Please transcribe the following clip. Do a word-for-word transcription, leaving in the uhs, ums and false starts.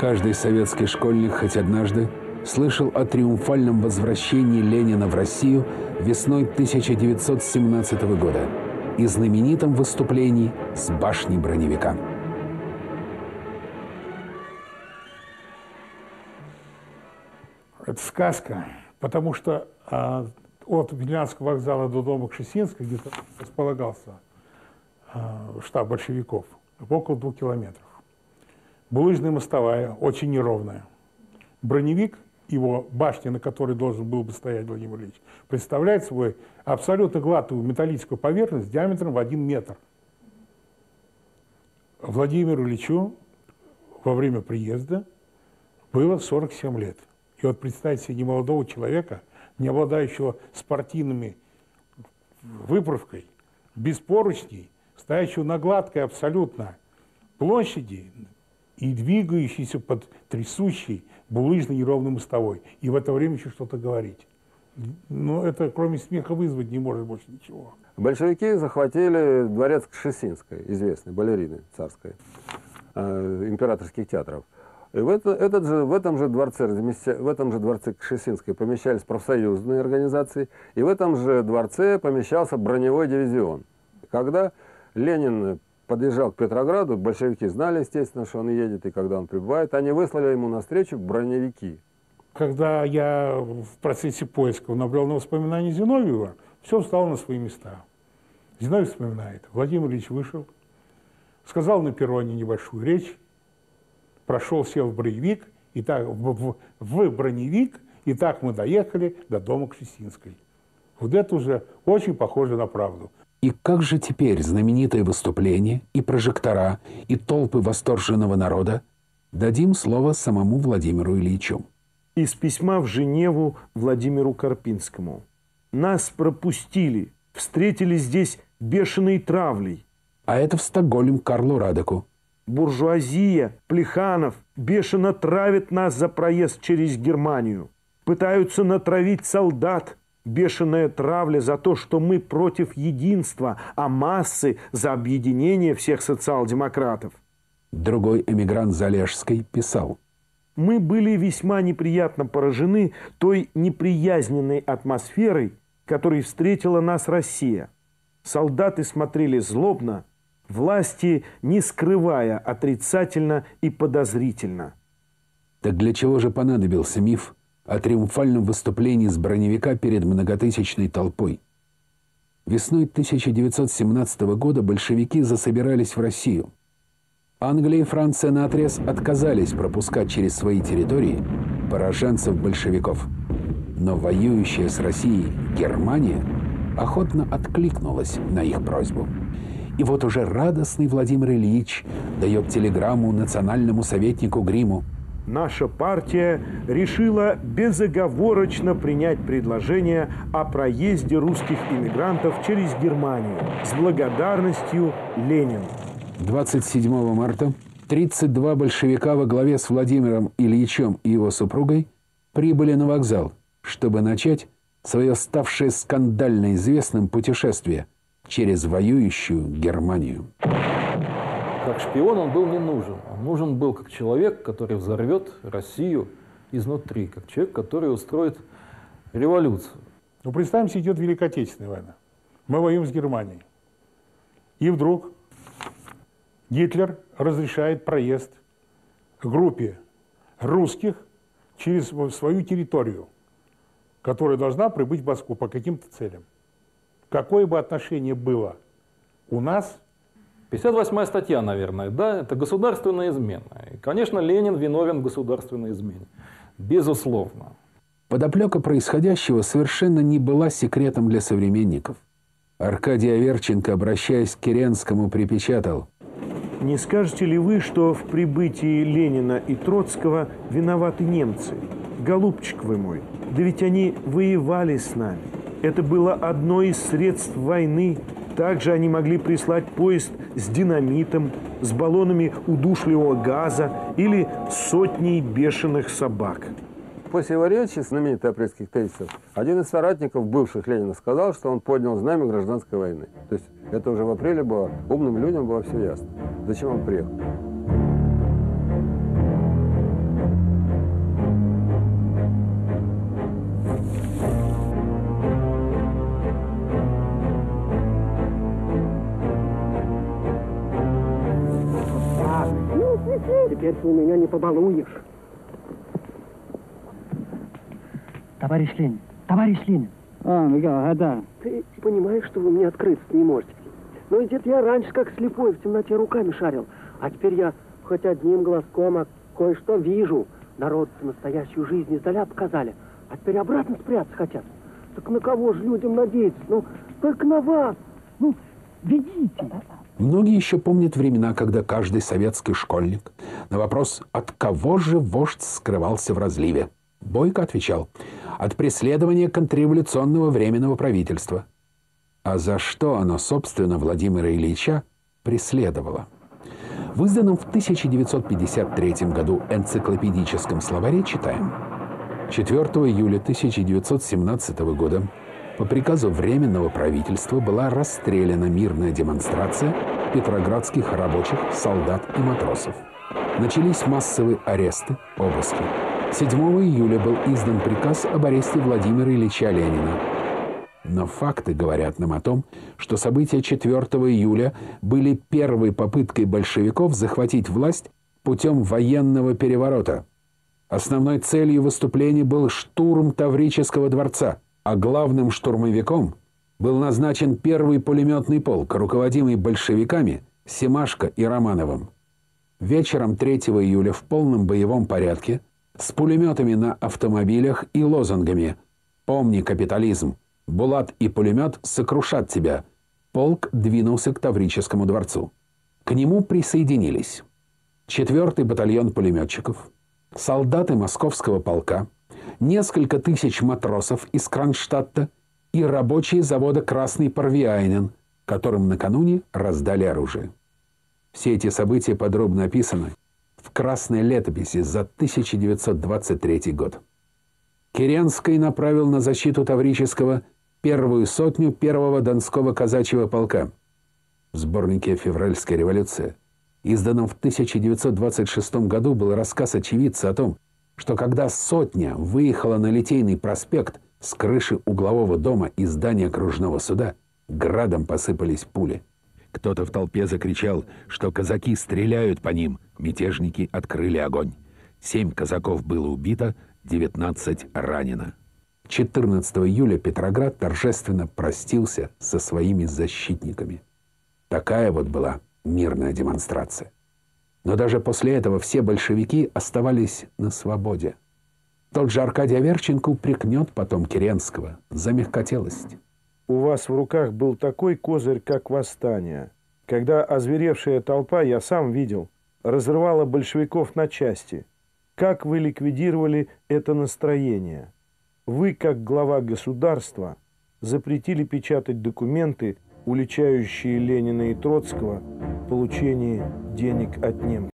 Каждый советский школьник хоть однажды слышал о триумфальном возвращении Ленина в Россию весной тысяча девятьсот семнадцатого года и знаменитом выступлении с башни броневика. Это сказка, потому что а, от Виленского вокзала до дома Кшесинской, где располагался а, штаб большевиков, около двух километров. Булыжная мостовая, очень неровная. Броневик, его башня, на которой должен был бы стоять Владимир Ильич, представляет собой абсолютно гладкую металлическую поверхность диаметром в один метр. Владимиру Ильичу во время приезда было сорок семь лет. И вот представьте себе немолодого человека, не обладающего спортивными выправкой, без поручней, стоящего на гладкой абсолютно площади и двигающийся под трясущей булыжной неровной мостовой. И в это время еще что-то говорить. Но это кроме смеха вызвать не может больше ничего. Большевики захватили дворец Кшесинской, известной балерины царской, э, императорских театров. И в, это, этот же, в, этом же дворце, в этом же дворце Кшесинской помещались профсоюзные организации, и в этом же дворце помещался броневой дивизион. Когда Ленин подъезжал к Петрограду, большевики знали, естественно, что он едет, и когда он прибывает, они выслали ему навстречу броневики. Когда я в процессе поисков набрел на воспоминания Зиновьева, все встало на свои места. Зиновьев вспоминает. Владимир Ильич вышел, сказал на перроне небольшую речь, прошел, сел в броневик, и так, в, в, в броневик, и так мы доехали до дома Кшесинской. Вот это уже очень похоже на правду. И как же теперь знаменитое выступление, и прожектора, и толпы восторженного народа? Дадим слово самому Владимиру Ильичу. Из письма в Женеву Владимиру Карпинскому. Нас пропустили, встретили здесь бешеной травлей. А это в Стокгольм Карлу Радеку. Буржуазия, Плеханов бешено травит нас за проезд через Германию. Пытаются натравить солдат. Бешеная травля за то, что мы против единства, а массы за объединение всех социал-демократов. Другой эмигрант Залежский писал. Мы были весьма неприятно поражены той неприязненной атмосферой, которой встретила нас Россия. Солдаты смотрели злобно, власти не скрывая отрицательно и подозрительно. Так для чего же понадобился миф о триумфальном выступлении с броневика перед многотысячной толпой? Весной тысяча девятьсот семнадцатого года большевики засобирались в Россию. Англия и Франция наотрез отказались пропускать через свои территории пораженцев-большевиков. Но воюющая с Россией Германия охотно откликнулась на их просьбу. И вот уже радостный Владимир Ильич дает телеграмму национальному советнику Гриму. Наша партия решила безоговорочно принять предложение о проезде русских иммигрантов через Германию. С благодарностью, Ленин. двадцать седьмого марта тридцать два большевика во главе с Владимиром Ильичем и его супругой прибыли на вокзал, чтобы начать свое ставшее скандально известным путешествие через воюющую Германию. Как шпион он был не нужен. Он нужен был как человек, который взорвет Россию изнутри, как человек, который устроит революцию. Ну, представим себе, идет Великая Отечественная война. Мы воюем с Германией. И вдруг Гитлер разрешает проезд группе русских через свою территорию, которая должна прибыть в Москву по каким-то целям. Какое бы отношение было у нас? пятьдесят восьмая статья, наверное, да, это государственная измена. И, конечно, Ленин виновен в государственной измене. Безусловно. Подоплека происходящего совершенно не была секретом для современников. Аркадий Аверченко, обращаясь к Керенскому, припечатал: Не скажете ли вы, что в прибытии Ленина и Троцкого виноваты немцы? Голубчик вы мой, да ведь они воевали с нами. Это было одно из средств войны. Также они могли прислать поезд с динамитом, с баллонами удушливого газа или сотней бешеных собак. После его речи, знаменитой апрельских тезисов, один из соратников бывших Ленина сказал, что он поднял знамя гражданской войны. То есть это уже в апреле было, умным людям было все ясно. Зачем он приехал? Теперь ты у меня не побалуешь. Товарищ Ленин, товарищ Ленин. А, да, да. Ты понимаешь, что вы мне открыться не можете? Ну, ведь это я раньше как слепой в темноте руками шарил. А теперь я хоть одним глазком, а кое-что вижу. Народ настоящую жизнь издаля показали. А теперь обратно спрятаться хотят. Так на кого же людям надеяться? Ну, только на вас. Ну, ведите. Многие еще помнят времена, когда каждый советский школьник на вопрос «От кого же вождь скрывался в разливе?» бойко отвечал: «От преследования контрреволюционного временного правительства». А за что оно, собственно, Владимира Ильича преследовало? В изданном в тысяча девятьсот пятьдесят третьем году энциклопедическом словаре читаем: четвёртого июля тысяча девятьсот семнадцатого года по приказу Временного правительства была расстреляна мирная демонстрация петроградских рабочих, солдат и матросов. Начались массовые аресты, обыски. седьмого июля был издан приказ об аресте Владимира Ильича Ленина. Но факты говорят нам о том, что события четвёртого июля были первой попыткой большевиков захватить власть путем военного переворота. Основной целью выступления был штурм Таврического дворца, а главным штурмовиком был назначен первый пулеметный полк, руководимый большевиками Семашко и Романовым. Вечером третьего июля в полном боевом порядке, с пулеметами на автомобилях и лозунгами «Помни капитализм! Булат и пулемет сокрушат тебя!» полк двинулся к Таврическому дворцу. К нему присоединились четвёртый батальон пулеметчиков, солдаты Московского полка, несколько тысяч матросов из Кронштадта и рабочие завода «Красный Парвиайнен», которым накануне раздали оружие. Все эти события подробно описаны в «Красной летописи» за тысяча девятьсот двадцать третий год. Керенский направил на защиту Таврического первую сотню первого Донского казачьего полка. В сборнике «Февральская революция», изданном в тысяча девятьсот двадцать шестом году, был рассказ очевидца о том, что когда сотня выехала на Литейный проспект с крыши углового дома и здания окружного суда, градом посыпались пули. Кто-то в толпе закричал, что казаки стреляют по ним. Мятежники открыли огонь. Семь казаков было убито, девятнадцать ранено. четырнадцатого июля Петроград торжественно простился со своими защитниками. Такая вот была мирная демонстрация. Но даже после этого все большевики оставались на свободе. Тот же Аркадий Аверченко упрекнет потом Керенского за мягкотелость. У вас в руках был такой козырь, как восстание. Когда озверевшая толпа, я сам видел, разрывала большевиков на части. Как вы ликвидировали это настроение? Вы, как глава государства, запретили печатать документы, уличающие Ленина и Троцкого в получении денег от немцев.